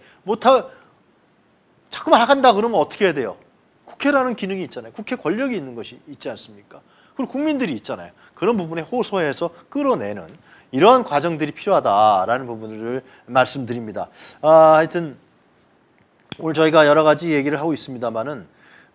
자꾸만 나간다 그러면 어떻게 해야 돼요? 국회라는 기능이 있잖아요. 국회 권력이 있는 것이 있지 않습니까? 그리고 국민들이 있잖아요. 그런 부분에 호소해서 끌어내는 이러한 과정들이 필요하다라는 부분을 말씀드립니다. 하여튼 오늘 저희가 여러 가지 얘기를 하고 있습니다만은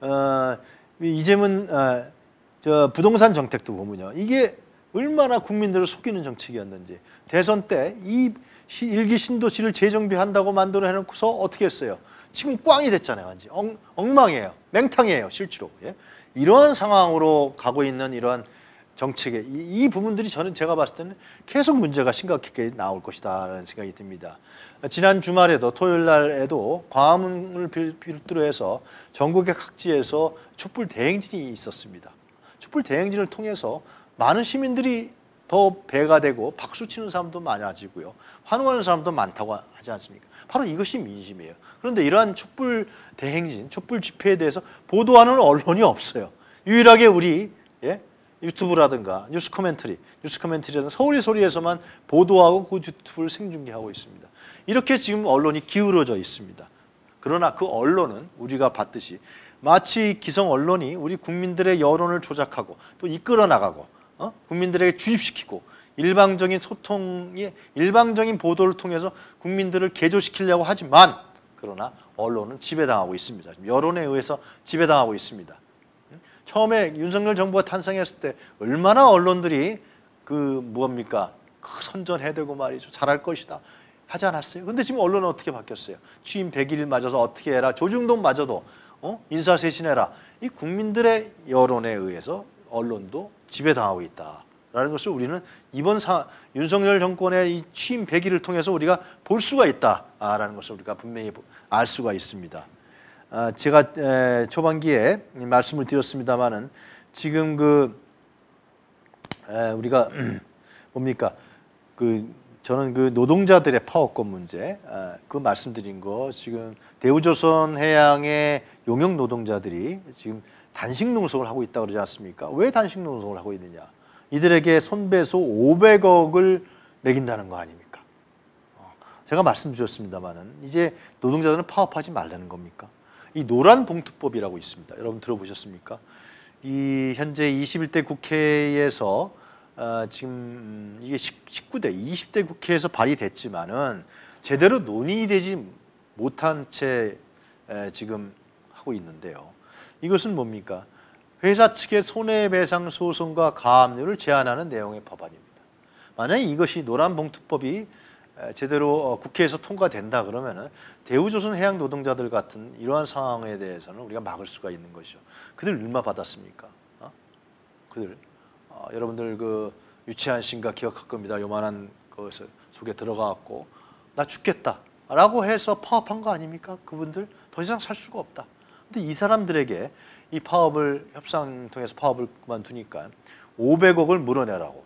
이재명 부동산 정책도 보면요. 이게 얼마나 국민들을 속이는 정책이었는지 대선 때 이 일기 신도시를 재정비한다고 만들어 해놓고서 어떻게 했어요? 지금 꽝이 됐잖아요. 완전 엉망이에요. 맹탕이에요. 실제로. 이러한 상황으로 가고 있는 이러한 정책에 이 부분들이 제가 봤을 때는 계속 문제가 심각하게 나올 것이다라는 생각이 듭니다. 지난 주말에도 토요일 날에도 광화문을 비롯으로 해서 전국의 각지에서 촛불 대행진이 있었습니다. 촛불 대행진을 통해서 많은 시민들이 더 배가 되고 박수 치는 사람도 많아지고요. 환호하는 사람도 많다고 하지 않습니까? 바로 이것이 민심이에요. 그런데 이러한 촛불 대행진, 촛불 집회에 대해서 보도하는 언론이 없어요. 유일하게 우리 유튜브라든가 뉴스 코멘터리라든가 서울의 소리에서만 보도하고 그 유튜브를 생중계하고 있습니다. 이렇게 지금 언론이 기울어져 있습니다. 그러나 그 언론은 우리가 봤듯이 마치 기성 언론이 우리 국민들의 여론을 조작하고 또 이끌어 나가고 국민들에게 주입시키고 일방적인 소통이 일방적인 보도를 통해서 국민들을 개조시키려고 하지만 그러나 언론은 지배당하고 있습니다. 여론에 의해서 지배당하고 있습니다. 처음에 윤석열 정부가 탄생했을 때 얼마나 언론들이 선전해대고 말이죠. 잘할 것이다 하지 않았어요. 근데 지금 언론은 어떻게 바뀌었어요? 취임 100일 맞아서 어떻게 해라. 조중동 맞아도 인사쇄신해라. 이 국민들의 여론에 의해서 언론도 지배당하고 있다라는 것을 우리는 이번 윤석열 정권의 이 취임 100일을 통해서 우리가 볼 수가 있다라는 것을 우리가 분명히 알 수가 있습니다. 제가 초반기에 말씀을 드렸습니다마는 지금 우리가 뭡니까 저는 노동자들의 파업권 문제 그 말씀드린 거 지금 대우조선해양의 용역 노동자들이 지금 단식 농성을 하고 있다고 그러지 않습니까? 왜 단식 농성을 하고 있느냐? 이들에게 손배소 500억을 매긴다는 거 아닙니까? 제가 말씀드렸습니다마는 이제 노동자들은 파업하지 말라는 겁니까? 이 노란봉투법이라고 있습니다. 여러분 들어보셨습니까? 이 현재 21대 국회에서 지금 이게 19대, 20대 국회에서 발의됐지만은 제대로 논의되지 못한 채 지금 하고 있는데요. 이것은 뭡니까? 회사 측의 손해배상 소송과 가압류를 제한하는 내용의 법안입니다. 만약에 이것이 노란봉투법이 제대로 국회에서 통과된다 그러면은 대우조선해양 노동자들 같은 이러한 상황에 대해서는 우리가 막을 수가 있는 것이죠. 그들 얼마 받았습니까? 그들 여러분들 유치한 씨인가 기억할 겁니다. 요만한 것을 속에 들어가갖고 나 죽겠다라고 해서 파업한 거 아닙니까? 그분들 더 이상 살 수가 없다. 근데 이 사람들에게 이 파업을 협상 통해서 파업을 그만두니까 500억을 물어내라고,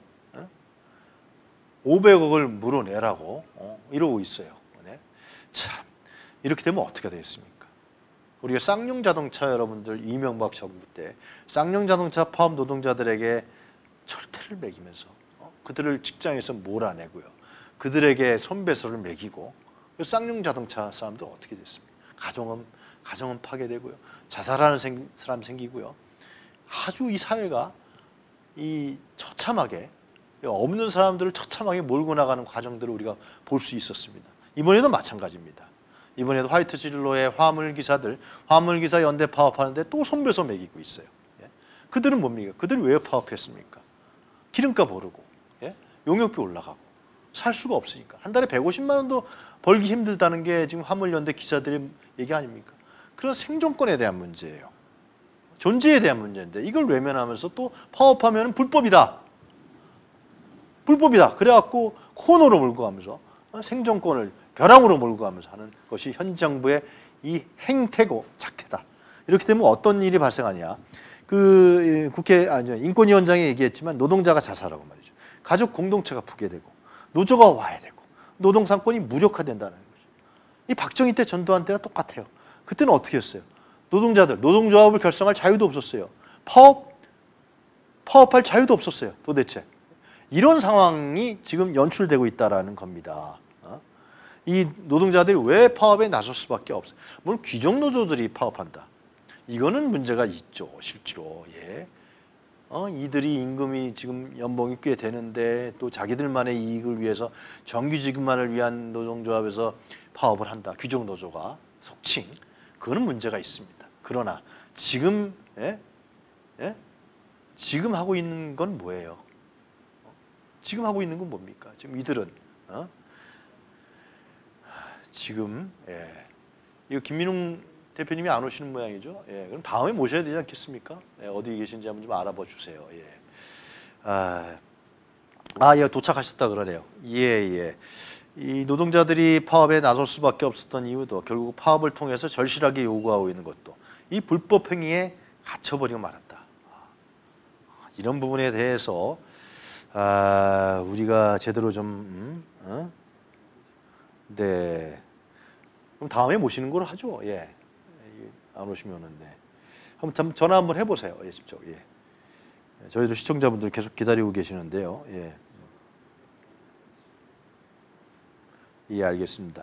500억을 물어내라고 이러고 있어요. 참 이렇게 되면 어떻게 되겠습니까? 우리가 쌍용자동차 여러분들 이명박 정부 때 쌍용자동차 파업 노동자들에게 철퇴를 매기면서 그들을 직장에서 몰아내고요. 그들에게 손배소를 매기고 쌍용자동차 사람들 어떻게 됐습니까? 가정은 파괴되고요. 자살하는 사람 생기고요. 아주 이 사회가 이 처참하게 없는 사람들을 처참하게 몰고 나가는 과정들을 우리가 볼 수 있었습니다. 이번에도 마찬가지입니다. 이번에도 화이트 진로의 화물기사 연대 파업하는데 또 손배소 매기고 있어요. 그들은 뭡니까? 그들은 왜 파업했습니까? 기름값 오르고 용역비 올라가고 살 수가 없으니까 한 달에 150만 원도 벌기 힘들다는 게 지금 화물연대 기사들의 얘기 아닙니까? 그런 생존권에 대한 문제예요. 존재에 대한 문제인데 이걸 외면하면서 또 파업하면 불법이다. 그래갖고 코너로 몰고 가면서 생존권을 벼랑으로 몰고 가면서 하는 것이 현 정부의 이 행태고 작태다. 이렇게 되면 어떤 일이 발생하냐. 인권위원장이 얘기했지만 노동자가 자살하고 말이죠. 가족 공동체가 붕괴되고 노조가 와야 되고 노동상권이 무력화된다는 거죠. 이 박정희 때 전두환 때가 똑같아요. 그때는 어떻게 했어요? 노동조합을 결성할 자유도 없었어요. 파업할 자유도 없었어요. 도대체. 이런 상황이 지금 연출되고 있다는 겁니다. 이 노동자들이 왜 파업에 나설 수밖에 없어요? 물론 귀족노조들이 파업한다. 이거는 문제가 있죠. 실제로. 이들이 임금이 지금 연봉이 꽤 되는데 또 자기들만의 이익을 위해서 정규직만을 위한 노동조합에서 파업을 한다. 귀족노조가 속칭. 그거는 문제가 있습니다. 그러나 지금 지금 하고 있는 건 뭐예요? 지금 하고 있는 건 뭡니까? 지금 이들은 지금 이거 김민웅 대표님이 안 오시는 모양이죠. 그럼 다음에 모셔야 되지 않겠습니까? 어디 계신지 한번 좀 알아봐 주세요. 도착하셨다 그러네요. 이 노동자들이 파업에 나설 수밖에 없었던 이유도 결국 파업을 통해서 절실하게 요구하고 있는 것도 이 불법 행위에 갇혀버리고 말았다. 이런 부분에 대해서 우리가 제대로 좀 네. 그럼 다음에 모시는 걸로 하죠. 예. 안 오시면은 네. 한번 전화 한번 해보세요. 예, 직접. 예. 저희도 시청자분들 계속 기다리고 계시는데요. 예. 예, 알겠습니다.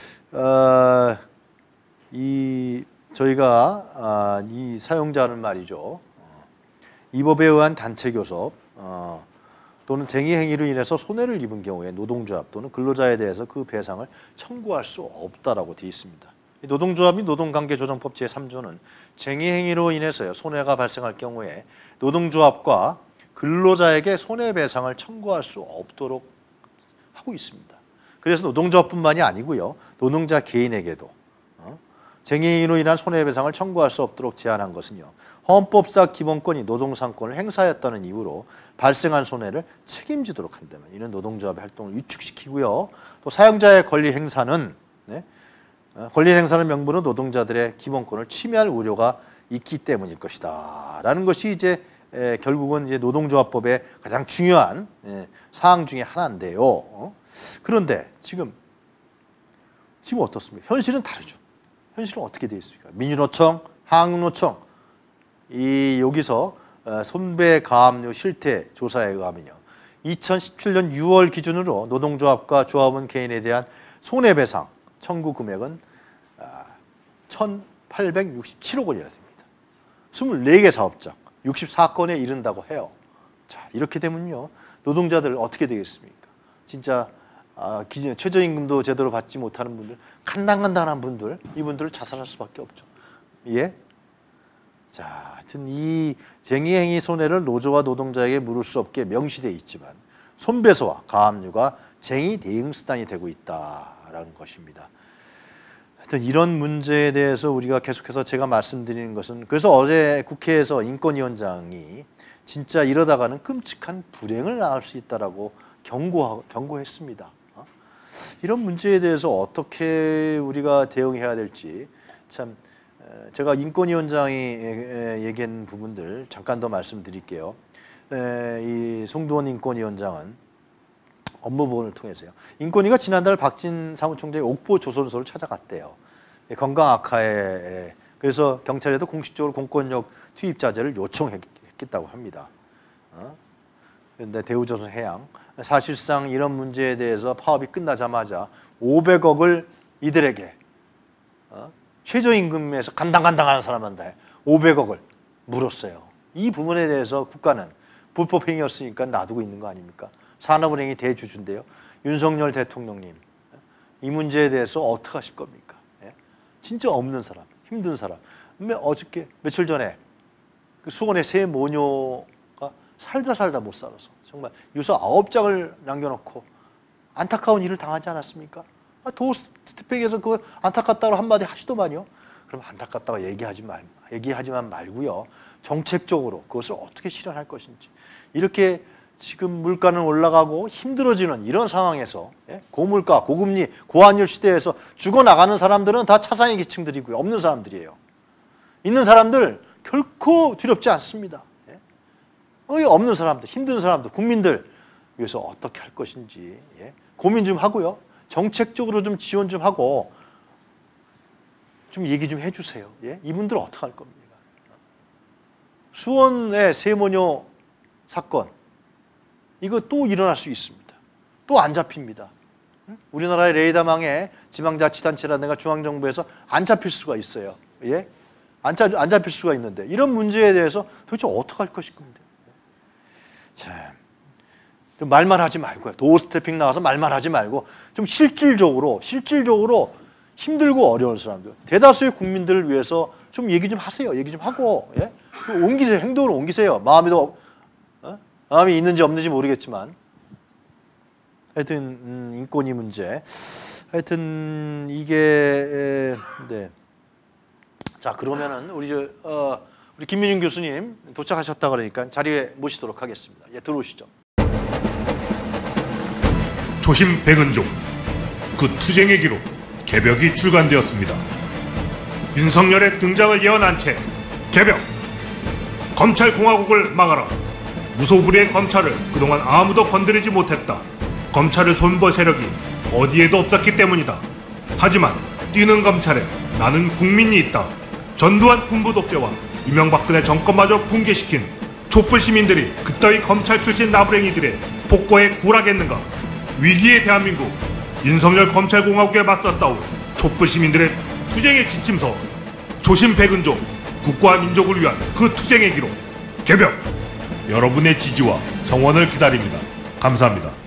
저희가 이 사용자는 말이죠. 이 법에 의한 단체 교섭 또는 쟁의 행위로 인해서 손해를 입은 경우에 노동조합 또는 근로자에 대해서 그 배상을 청구할 수 없다라고 되어 있습니다. 노동조합이 노동관계조정법 제3조는 쟁의 행위로 인해서요 손해가 발생할 경우에 노동조합과 근로자에게 손해배상을 청구할 수 없도록 하고 있습니다. 그래서 노동조합뿐만이 아니고요 노동자 개인에게도 쟁의로 인한 손해배상을 청구할 수 없도록 제한한 것은요 헌법상 기본권이 노동상권을 행사했다는 이유로 발생한 손해를 책임지도록 한다면 이는 노동조합의 활동을 위축시키고요 또 사용자의 권리 행사는 권리 행사는 명분으로 노동자들의 기본권을 침해할 우려가 있기 때문일 것이다 라는 것이 이제 결국은 이제 노동조합법의 가장 중요한 사항 중에 하나인데요. 그런데 지금 어떻습니까? 현실은 다르죠. 현실은 어떻게 되어 있습니까? 민주노총, 한국노총 여기서 손배가압류 실태 조사에 의하면요 2017년 6월 기준으로 노동조합과 조합원 개인에 대한 손해배상 청구 금액은 1,867억 원이나 됩니다. 24개 사업장 64건에 이른다고 해요. 자, 이렇게 되면요 노동자들 어떻게 되겠습니까? 진짜 기존 최저임금도 제대로 받지 못하는 분들, 간당간당한 분들, 이분들을 자살할 수밖에 없죠. 예? 자, 하여튼 이 쟁의행위 손해를 노조와 노동자에게 물을 수 없게 명시되어 있지만 손배소와 가압류가 쟁의 대응 수단이 되고 있다라는 것입니다. 하여튼 이런 문제에 대해서 우리가 계속해서 제가 말씀드리는 것은 그래서 어제 국회에서 인권위원장이 진짜 이러다가는 끔찍한 불행을 낳을 수 있다라고 경고했습니다. 이런 문제에 대해서 어떻게 우리가 대응해야 될지 참 제가 인권위원장이 얘기한 부분들 잠깐 더 말씀드릴게요. 이 송두원 인권위원장은 업무보고를 통해서요. 인권위가 지난달 박진 사무총장의 옥포 조선소를 찾아갔대요. 건강 악화에 그래서 경찰에도 공식적으로 공권력 투입 자제를 요청했다고 합니다. 그런데 대우조선해양 사실상 이런 문제에 대해서 파업이 끝나자마자 500억을 이들에게 최저임금에서 간당간당하는 사람한테 500억을 물었어요. 이 부분에 대해서 국가는 불법행위였으니까 놔두고 있는 거 아닙니까? 산업은행이 대주주인데요. 윤석열 대통령님 이 문제에 대해서 어떻게 하실 겁니까? 예? 진짜 없는 사람, 힘든 사람. 어저께 며칠 전에 그 수원의 새 모녀가 살다 못 살아서 정말 유서 9장을 남겨놓고 안타까운 일을 당하지 않았습니까? 도스태핑에서 그 안타깝다고 한마디 하시더만요. 그럼 안타깝다고 얘기하지만 말고요. 정책적으로 그것을 어떻게 실현할 것인지. 이렇게 지금 물가는 올라가고 힘들어지는 이런 상황에서 고물가, 고금리, 고환율 시대에서 죽어나가는 사람들은 다 차상위 계층들이고요. 없는 사람들이에요. 있는 사람들 결코 두렵지 않습니다. 없는 사람들, 힘든 사람들, 국민들 위해서 어떻게 할 것인지 고민 좀 하고요. 정책적으로 좀 지원 좀 하고 좀 얘기 좀 해주세요. 이분들은 어떻게 할 겁니까? 수원의 세모녀 사건 이거 또 일어날 수 있습니다. 또 안 잡힙니다. 우리나라의 레이더망에 지방자치단체라든가 중앙정부에서 안 잡힐 수가 있어요. 안 잡힐 수가 있는데 이런 문제에 대해서 도대체 어떻게 할 것일 겁니다. 자, 좀 말만 하지 말고요. 도어스태핑 나와서 말만 하지 말고 좀 실질적으로 힘들고 어려운 사람들, 대다수의 국민들을 위해서 좀 얘기 좀 하세요. 얘기 좀 하고 옮기세요. 행동을 옮기세요. 마음이 있는지 없는지 모르겠지만 하여튼 인권위 문제 하여튼 이게 자 그러면은 우리 김민윤 교수님 도착하셨다 그러니까 자리에 모시도록 하겠습니다. 들어오시죠. 초심 백은종 그 투쟁의 기록 개벽이 출간되었습니다. 윤석열의 등장을 예언한 채 개벽 검찰공화국을 막아라 무소불위의 검찰을 그동안 아무도 건드리지 못했다. 검찰을 손볼 세력이 어디에도 없었기 때문이다. 하지만 뛰는 검찰에 나는 국민이 있다. 전두환 군부 독재와 이명박근혜 정권마저 붕괴시킨 촛불 시민들이 그따위 검찰 출신 나부랭이들의 폭거에 굴하겠는가? 위기의 대한민국, 윤석열 검찰공화국에 맞서 싸울 촛불 시민들의 투쟁의 지침서, 조심 백은종, 국가와 민족을 위한 그 투쟁의 기록, 개벽! 여러분의 지지와 성원을 기다립니다. 감사합니다.